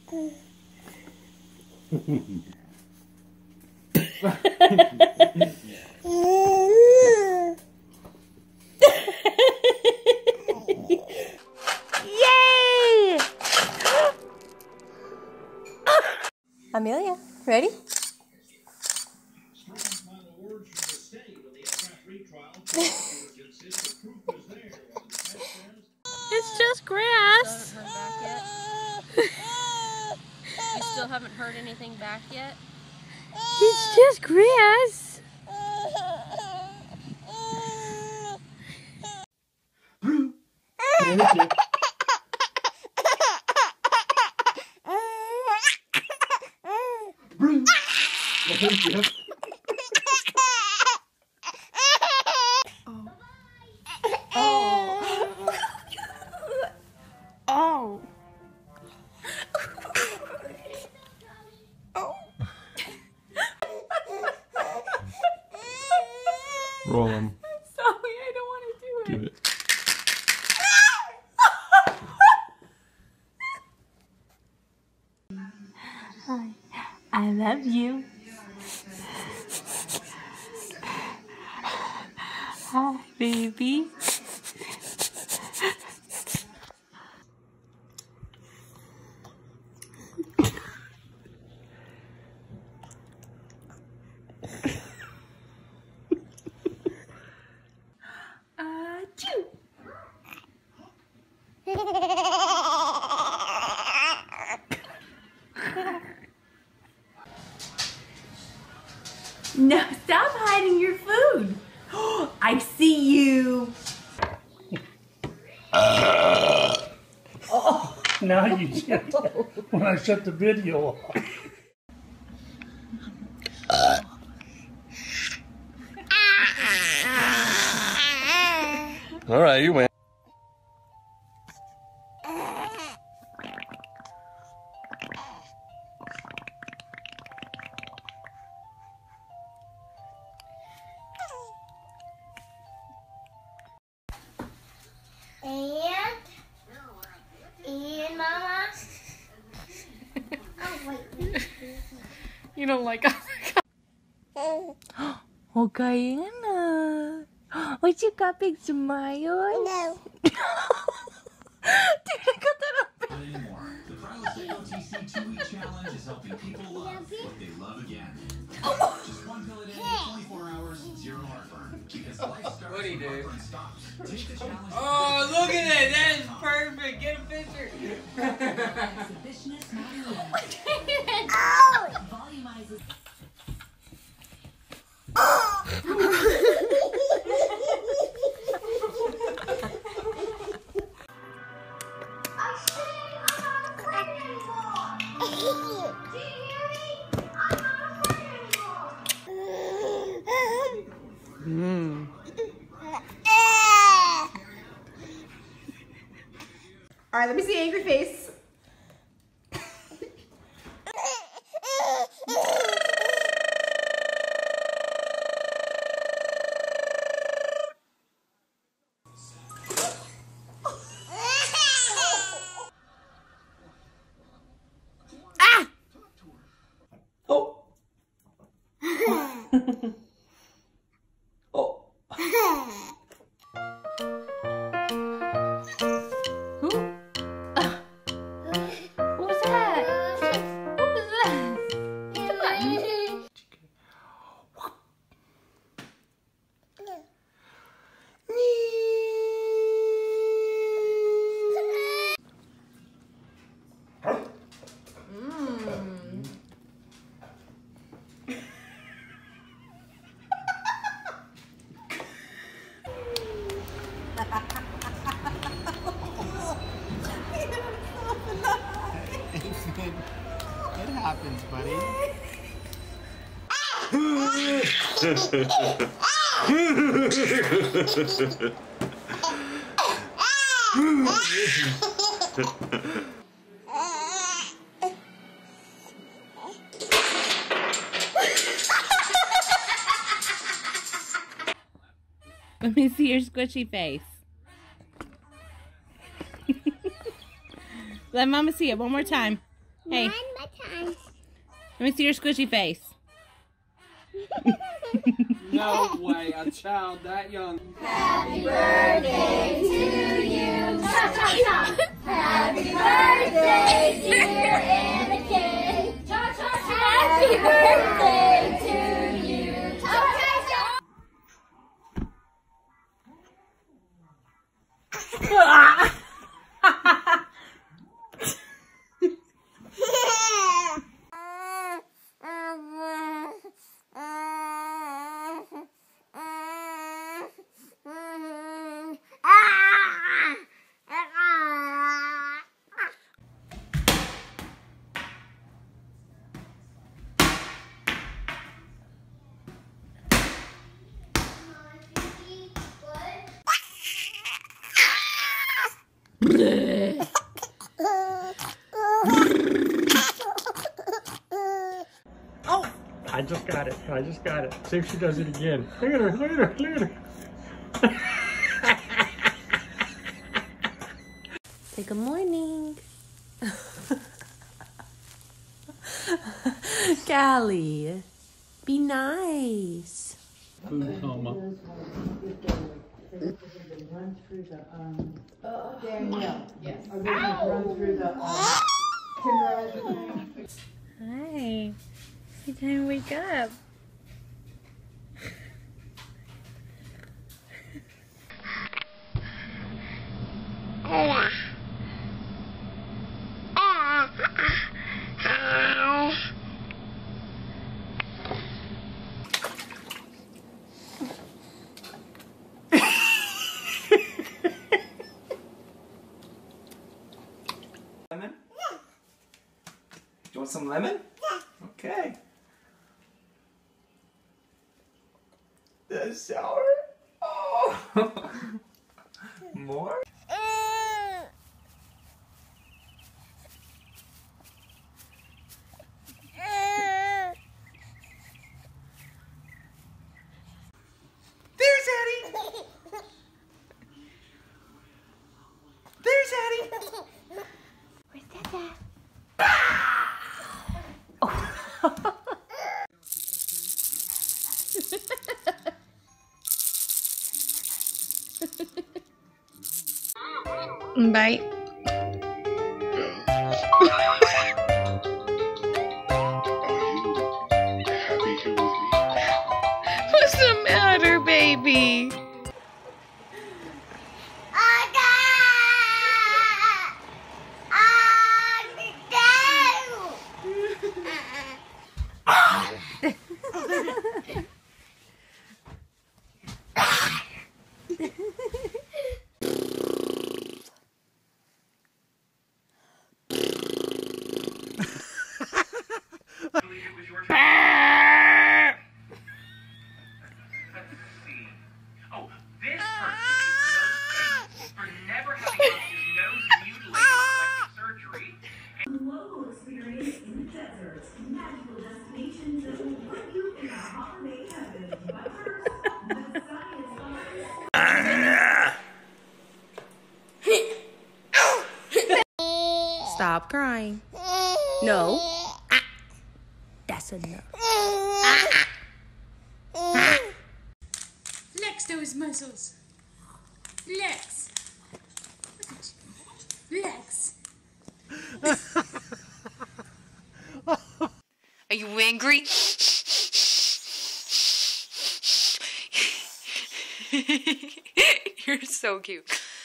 Yay! Amelia, ready? It's just grass. Still haven't heard back yet. You still haven't heard anything back yet? It's just grass. Oh. Roll them. Sorry, I don't want to do it. Do it. Hi, I love you. Hi, baby. No, stop hiding your food. I see you. Oh, now you did when I shut the video off. All right, you win. And Mama. Oh wait. You don't like okay na. What you got, big smile? No. Dude, I got that up. Anymore. The Carlos OTC 2-week challenge is helping people love what they love again. Just one pill a day, 24 hours, zero heartburn. Because life starts when heartburn stops. Take the challenge. Oh, look at it! That is perfect. Get a picture. All right, let me see angry face. Ah! Oh. Oh. Who? What was that? What was that? Come on. It happens, buddy. Let me see your squishy face. Let Mama see it one more time. Hey. Let me see your squishy face. No way, a child that young. Happy birthday to you. Happy birthday, dear Anakin. Happy birthday to you. I just got it. I just got it. See if she does it again. Look at her. Look at her. Look at her. Say good morning. Callie, be nice. Food coma. Danielle, yes. Are they going to run through the kindergarten? Hi. It's time to wake up. Lemon? Do you want some lemon? Okay. That's sour? Oh! More? There's Eddie! There's Eddie! Where's Dada? Bye. What's the matter, baby? Stop crying. No. That's enough. Flex those muscles. Flex. Flex. Are you angry? You're so cute.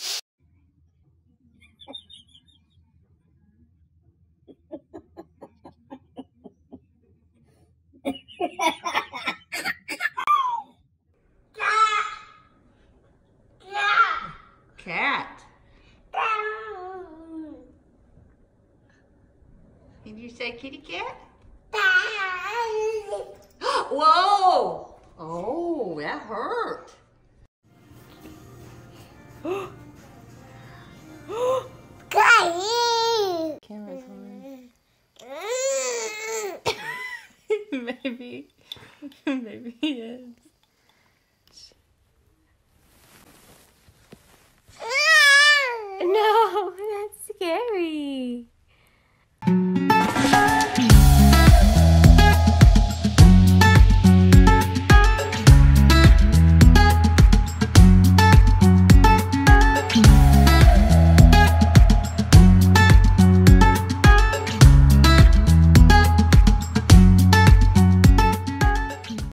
Cat. Did you say kitty cat? Whoa! Oh, that hurt. Camera's on. Maybe. Maybe he is.